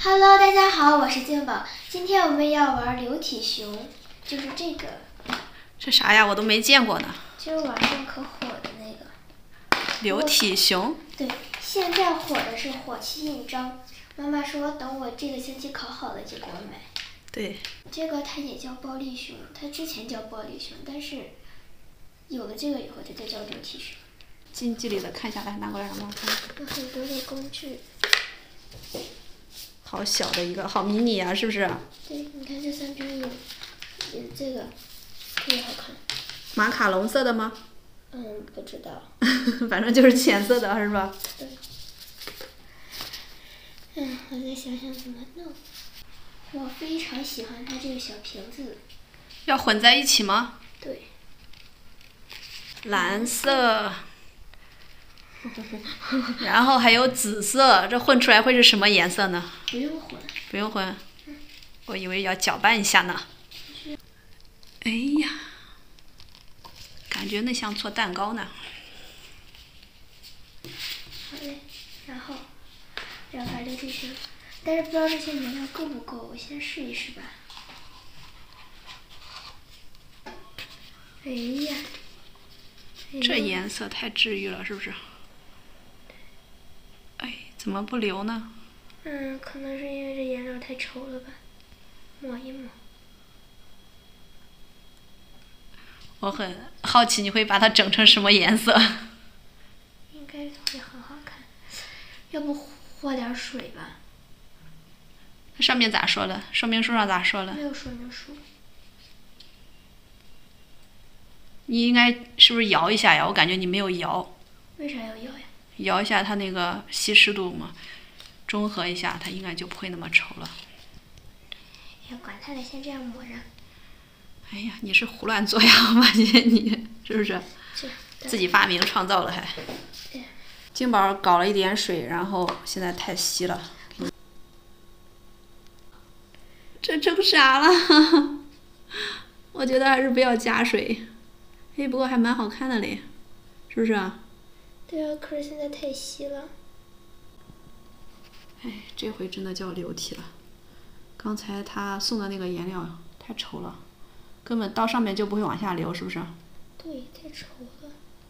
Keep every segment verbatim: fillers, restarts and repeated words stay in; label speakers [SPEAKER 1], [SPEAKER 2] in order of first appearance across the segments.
[SPEAKER 1] Hello， 大家好，我是静宝。今天我们要玩流体熊，就是这个。
[SPEAKER 2] 这啥呀？我都没见过呢。
[SPEAKER 1] 就是网上可火的那个。
[SPEAKER 2] 流体熊。
[SPEAKER 1] 对，现在火的是火漆印章。妈妈说等我这个星期考好了就给我买。
[SPEAKER 2] 对。这
[SPEAKER 1] 个它也叫暴力熊，它之前叫暴力熊，但是有了这个以后，它就叫流体熊。
[SPEAKER 2] 近距离的看下来，拿过来让妈看。
[SPEAKER 1] 有很多的工具。
[SPEAKER 2] 好小的一个，好迷你呀，是不是？
[SPEAKER 1] 对，你看这三边有，有这个，特别好看。
[SPEAKER 2] 马卡龙色的吗？
[SPEAKER 1] 嗯，不知道。
[SPEAKER 2] 反正就是浅色的，是吧？
[SPEAKER 1] 对。嗯，我再想想怎么弄。我非常喜欢它这个小瓶子。
[SPEAKER 2] 要混在一起吗？
[SPEAKER 1] 对。
[SPEAKER 2] 蓝色。然后还有紫色，这混出来会是什么颜色呢？
[SPEAKER 1] 不用混。
[SPEAKER 2] 不用混。我以为要搅拌一下呢。哎呀，感觉那像做蛋糕呢。
[SPEAKER 1] 好嘞，然后要把流体熊，但是不知道这些颜料够不够，我先试一试吧。哎呀。
[SPEAKER 2] 这颜色太治愈了，是不是？哎，怎么不流呢？
[SPEAKER 1] 嗯，可能是因为这颜料太稠了吧，抹一抹。
[SPEAKER 2] 我很好奇你会把它整成什么颜色。
[SPEAKER 1] 应该会很好看，要不和点水吧？
[SPEAKER 2] 上面咋说的？说明书上咋说的？
[SPEAKER 1] 没有说明书。
[SPEAKER 2] 你应该是不是摇一下呀？我感觉你没有摇。
[SPEAKER 1] 为啥要摇呀？
[SPEAKER 2] 摇一下它那个稀释度嘛，中和一下，它应该就不会那么稠了。
[SPEAKER 1] 哎呀，管它的，先这样抹着。
[SPEAKER 2] 哎呀，你是胡乱做呀！我发现你是不是？
[SPEAKER 1] 是。
[SPEAKER 2] 自己发明创造了还。
[SPEAKER 1] 对。
[SPEAKER 2] 静宝搞了一点水，然后现在太稀了。这整傻了，我觉得还是不要加水。哎，不过还蛮好看的嘞，是不是啊？
[SPEAKER 1] 对啊，可是现在太稀了。
[SPEAKER 2] 哎，这回真的叫流体了。刚才他送的那个颜料太稠了，根本到上面就不会往下流，是不是？
[SPEAKER 1] 对，太稠了。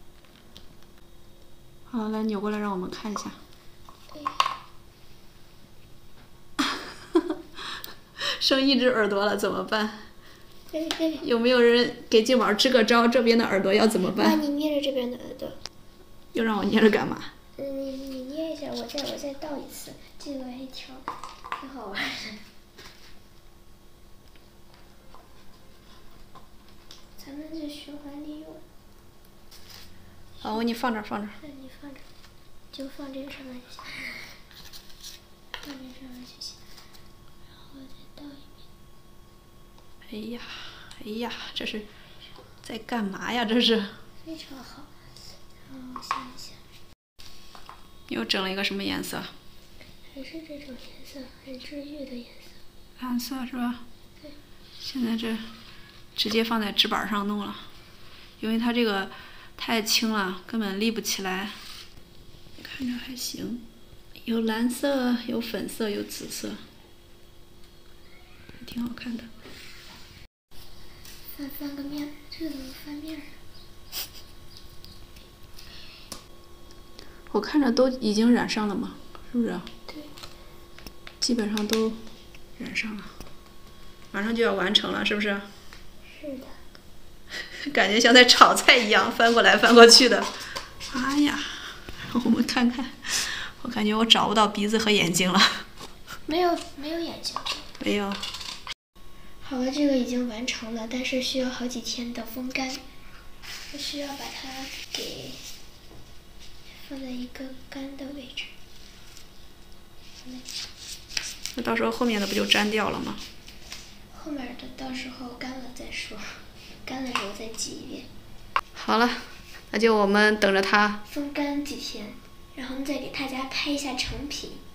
[SPEAKER 2] 好，来扭过来让我们看一下。
[SPEAKER 1] 对。
[SPEAKER 2] 剩一只耳朵了，怎么办？
[SPEAKER 1] 对对。
[SPEAKER 2] 有没有人给静宝支个招？这边的耳朵要怎么办？
[SPEAKER 1] 那你捏着这边的耳朵。
[SPEAKER 2] 又让我捏着干嘛？
[SPEAKER 1] 嗯，你你捏一下，我再我再倒一次，这个还挺挺好玩的。咱们这循环利用。
[SPEAKER 2] 好，我给你放这儿，放这儿。
[SPEAKER 1] 那你放这儿，就放这个上面就行。放这上面就行，然后再倒一
[SPEAKER 2] 遍。哎呀，哎呀，这是在干嘛呀？这是。
[SPEAKER 1] 非常好。然后想一想。
[SPEAKER 2] 又整了一个什么颜色？
[SPEAKER 1] 还是这种颜色，很治愈的颜色。
[SPEAKER 2] 蓝色是吧？
[SPEAKER 1] 对。
[SPEAKER 2] 现在这直接放在纸板上弄了，因为它这个太轻了，根本立不起来。看着还行，有蓝色，有粉色，有紫色，还挺好看的。
[SPEAKER 1] 翻翻个面，这怎么翻面啊？
[SPEAKER 2] 我看着都已经染上了嘛，是不是？
[SPEAKER 1] 对。
[SPEAKER 2] 基本上都染上了，马上就要完成了，是不是？
[SPEAKER 1] 是的。
[SPEAKER 2] 感觉像在炒菜一样，翻过来翻过去的。哎呀，我们看看，我感觉我找不到鼻子和眼睛了。
[SPEAKER 1] 没有，没有眼睛。
[SPEAKER 2] 没有。
[SPEAKER 1] 好了，这个已经完成了，但是需要好几天的风干。我需要把它给放在一个干的位置。
[SPEAKER 2] 那到时候后面的不就粘掉了吗？
[SPEAKER 1] 后面的到时候干了再说，干的时候再挤一遍。
[SPEAKER 2] 好了，那就我们等着它
[SPEAKER 1] 风干几天，然后再给大家拍一下成品。